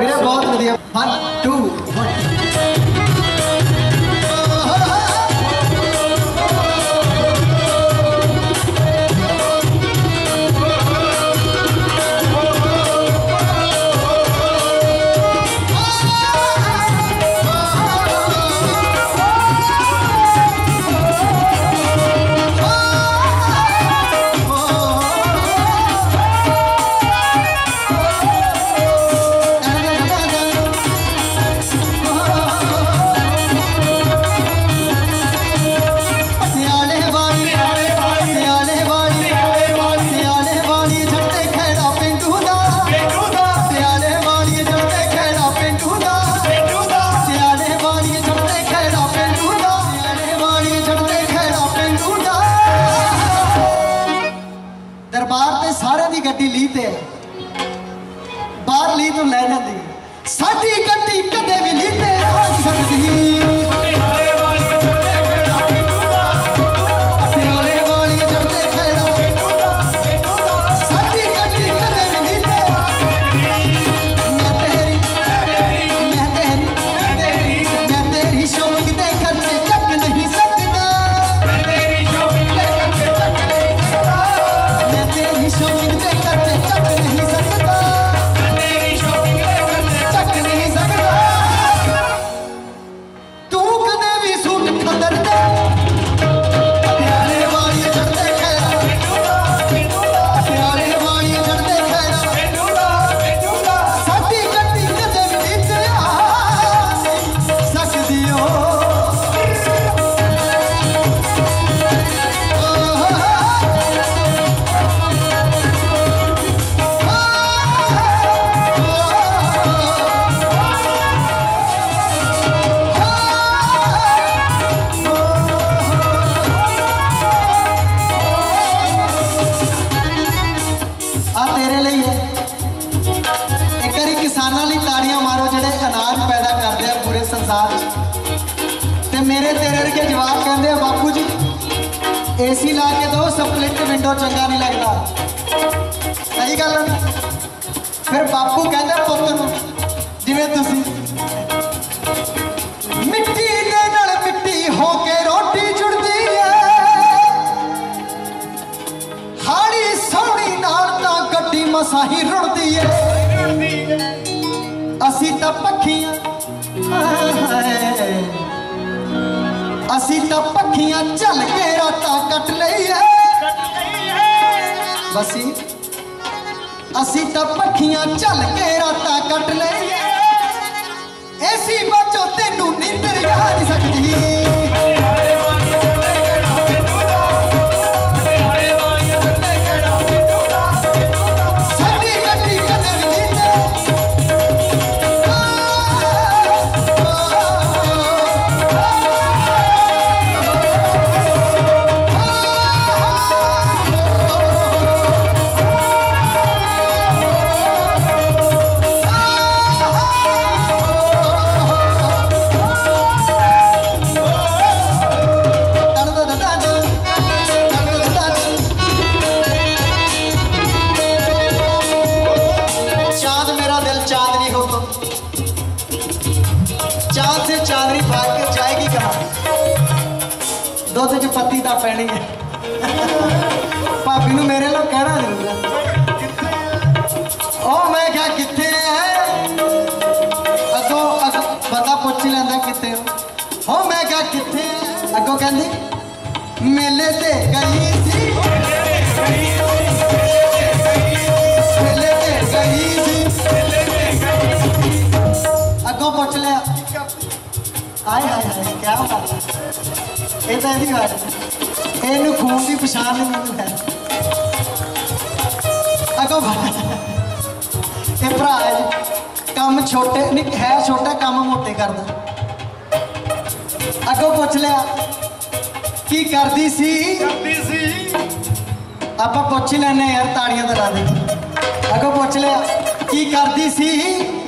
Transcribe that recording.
मेरे बहुत बढ़िया 1 2 1 गड्डी ली ते बाहर ली तो लै जाती साडी गड्डी कदे भी ली ते आ सकदी मेरे तेरे के जवाब कहते हैं बापू जी एसी ला के दो स्प्लिट विंडो चंगा नहीं लगता सही गल है फिर बापू कहते पुत्र जिवें तुसी मिट्टी दे नाल मिट्टी हो के रोटी जुड़दी है हाड़ी सोहनी नाल तां गड्डी मसां ही रुड़दी है असी तां पखियां असी तो पखियां चल के रातां कट लई है बसी असी तो पखियां चल के रातां कट लई है ऐसी बचो तेनू नींदर आ नहीं सकती चांद से चांदनी भाग के जाएगी कहाँ दुध च पत्ती तो पैनी है भाभी नूं मेरे लोग कहना नहीं ओ मैं क्या किथे है अगो बंदा पुछ लैंदा किथे हो मैं क्या किथे अगो कहंदी मेले ते गई सी मेले ते गई सी अगो पुछ लिया हाय हाय हाय क्या बात है ये तो यही बात इनू खून की पछाण नहीं है अगो ये भरा है काम छोटे नहीं है छोटा काम मोटे करदा अगो पुछ लिया की करदी सी आपां पुछ ही लैने यार ताड़ियां तो ला दे अगो पुछ लिया की करदी सी